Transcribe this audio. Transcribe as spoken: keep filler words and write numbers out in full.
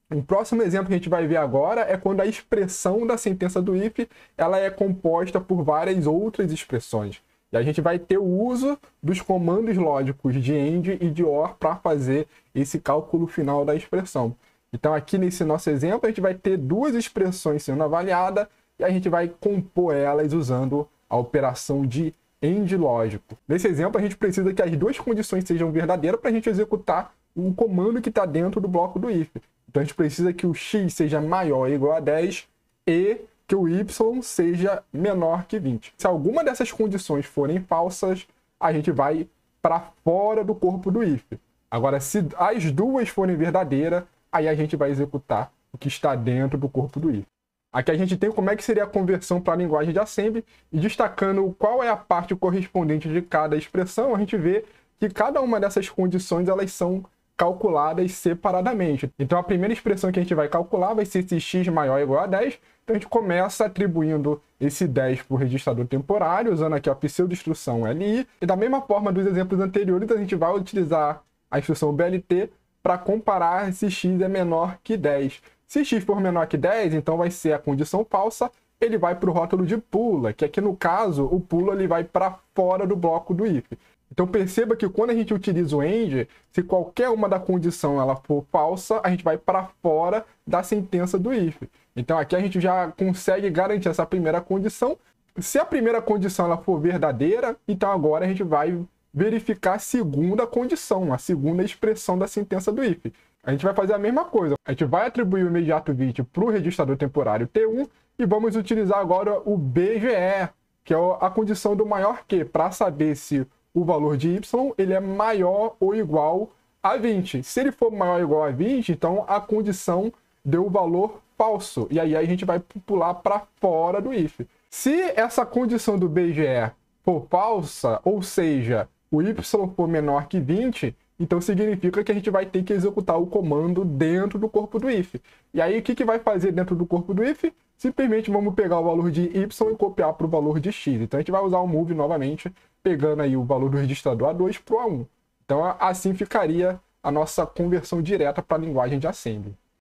Um próximo exemplo que a gente vai ver agora é quando a expressão da sentença do if ela é composta por várias outras expressões. E a gente vai ter o uso dos comandos lógicos de AND e de OR para fazer esse cálculo final da expressão. Então aqui nesse nosso exemplo a gente vai ter duas expressões sendo avaliadas e a gente vai compor elas usando a operação de AND lógico. Nesse exemplo a gente precisa que as duas condições sejam verdadeiras para a gente executar o comando que está dentro do bloco do if. Então a gente precisa que o x seja maior ou igual a dez e que o y seja menor que vinte. Se alguma dessas condições forem falsas, a gente vai para fora do corpo do if. Agora, se as duas forem verdadeiras, aí a gente vai executar o que está dentro do corpo do if. Aqui a gente tem como é que seria a conversão para a linguagem de assembly, e destacando qual é a parte correspondente de cada expressão, a gente vê que cada uma dessas condições elas são calculadas separadamente. Então a primeira expressão que a gente vai calcular vai ser se x maior ou igual a dez. Então a gente começa atribuindo esse dez para o registrador temporário, usando aqui a pseudo-instrução L I. E da mesma forma dos exemplos anteriores, a gente vai utilizar a instrução B L T para comparar se x é menor que dez. Se x for menor que dez, então vai ser a condição falsa, ele vai para o rótulo de pula, que aqui no caso o pula ele vai para fora do bloco do if. Então perceba que quando a gente utiliza o AND, se qualquer uma da condição ela for falsa, a gente vai para fora da sentença do if. Então aqui a gente já consegue garantir essa primeira condição. Se a primeira condição ela for verdadeira, então agora a gente vai verificar a segunda condição, a segunda expressão da sentença do if. A gente vai fazer a mesma coisa. A gente vai atribuir o imediato vinte para o registrador temporário T um e vamos utilizar agora o B G E, que é a condição do maior que, para saber se o valor de y ele é maior ou igual a vinte. Se ele for maior ou igual a vinte, então a condição deu o valor falso. E aí a gente vai pular para fora do if. Se essa condição do B G E for falsa, ou seja, o y for menor que vinte, então significa que a gente vai ter que executar o comando dentro do corpo do if. E aí o que, que vai fazer dentro do corpo do if? Simplesmente vamos pegar o valor de y e copiar para o valor de x. Então a gente vai usar o move novamente, pegando aí o valor do registrador A dois para o A um. Então assim ficaria a nossa conversão direta para a linguagem de assembly.